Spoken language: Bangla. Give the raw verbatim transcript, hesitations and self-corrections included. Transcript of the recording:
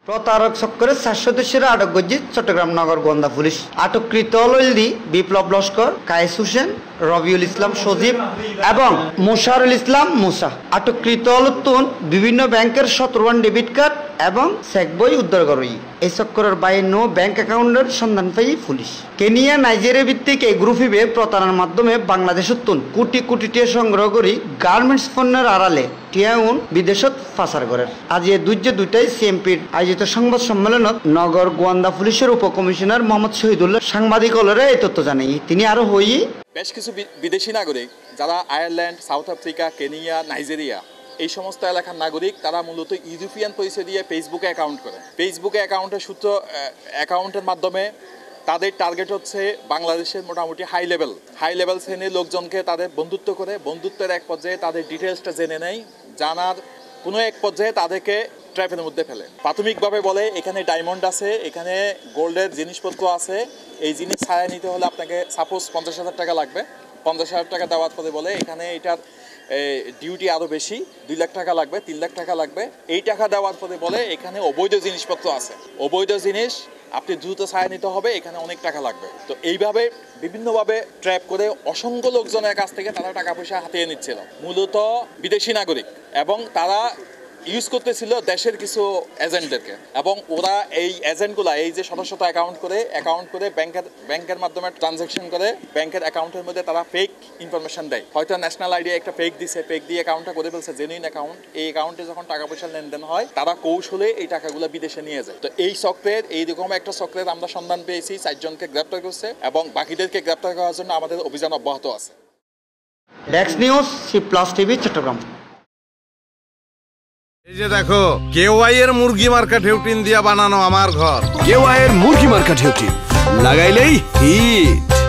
প্রতারক চক্রে চার সদস্যের আটক গজ্জি চট্টগ্রাম নগর গোয়েন্দা পুলিশ। আটককৃত হলদি বিপ্লব লস্কর, কায়েস হোসেন, রবিউল ইসলাম সজীব এবং মোশারুল ইসলাম মুসা। আটককৃত হলতুন বিভিন্ন ব্যাংকের সতেরোয়ান ডেবিট কার্ড এবং চেক বই উদ্ধার করে। এই চক্রের বাইরে নো ব্যাংক অ্যাকাউন্টের সন্ধান পাই পুলিশ। কেনিয়া নাইজেরিয়া ভিত্তিক এই গ্রুপিবে প্রতারণার মাধ্যমে বাংলাদেশের তুন কোটি কোটি টিয়া সংগ্রহ করি গার্মেন্টস পণ্যের আড়ালে টিয়াউন বিদেশত পাচার করে। আজ এই দুর্য দুইটাই সিএমপির আয়োজিত সংবাদ সম্মেলনত নগর গোয়েন্দা পুলিশের উপকমিশনার মোহাম্মদ শহীদুল্লাহ সাংবাদিকরা এই তথ্য জানাই। তিনি আরো হই বেশ কিছু বিদেশি নাগরিক যারা Ireland, South Africa, Kenya, Nigeria এই সমস্ত এলাকার নাগরিক, তারা মূলত ইউরোপিয়ান পরিচয় দিয়ে ফেসবুকে অ্যাকাউন্ট করে। ফেসবুকে অ্যাকাউন্টের সূত্র অ্যাকাউন্টের মাধ্যমে তাদের টার্গেট হচ্ছে বাংলাদেশের মোটামুটি হাই লেভেল হাই লেভেল শ্রেণীর লোকজনকে তাদের বন্ধুত্ব করে। বন্ধুত্বের এক পর্যায়ে তাদের ডিটেলসটা জেনে নেয়, জানার কোনো এক পর্যায়ে তাদেরকে ট্র্যাপের মধ্যে ফেলে। প্রাথমিকভাবে বলে এখানে ডায়মন্ড আছে, এখানে গোল্ডের জিনিসপত্র আছে, এই জিনিস ছাড়াই নিতে হলে আপনাকে সাপোজ পঞ্চাশ হাজার টাকা লাগবে। পঞ্চাশ হাজার টাকা দেওয়ার পরে বলে এখানে এটার ডিউটি আরও বেশি, দুই লাখ টাকা লাগবে, তিন লাখ টাকা লাগবে। এই টাকা দেওয়ার পরে বলে এখানে অবৈধ জিনিসপত্র আছে, অবৈধ জিনিস আপনি দ্রুত ছাড়াই নিতে হবে, এখানে অনেক টাকা লাগবে। তো এইভাবে বিভিন্নভাবে ট্র্যাপ করে অসংখ্য লোকজনের কাছ থেকে তারা টাকা পয়সা হাতিয়ে নিচ্ছিল, মূলত বিদেশি নাগরিক, এবং তারা ইউজ করতেছিল দেশের কিছু এজেন্টদেরকে। এবং ওরা এই এজেন্টগুলা এই যে শত শত অ্যাকাউন্ট করে অ্যাকাউন্ট করে ব্যাংকের ব্যাংকের মাধ্যমে ট্রানজ্যাকশন করে ব্যাংকের অ্যাকাউন্টের মধ্যে তারা ফেক ইনফরমেশন দেয়। হয়তো ন্যাশনাল আইডি একটা ফেক দিছে, ফেক দিয়ে অ্যাকাউন্টটা করে ফেলছে জেনুইন অ্যাকাউন্ট। এই অ্যাকাউন্টে যখন টাকা পয়সা লেনদেন হয় তারা কৌশলে এই টাকাগুলো বিদেশে নিয়ে যায়। তো এই চক্রের এইরকম একটা চক্রের আমরা সন্ধান পেয়েছি, চারজনকে গ্রেপ্তার করছে এবং বাকিদেরকে গ্রেপ্তার করার জন্য আমাদের অভিযান অব্যাহত আছে। ডেক্স news, C plus TV, Chittagong. এই যে দেখো, কেওয়াই এর মুরগি মার্কা ঢেউটিন দিয়া বানানো আমার ঘর। কেওয়াই এর মুরগি মার্কা ঢেউটিন লাগাইলেই হিট।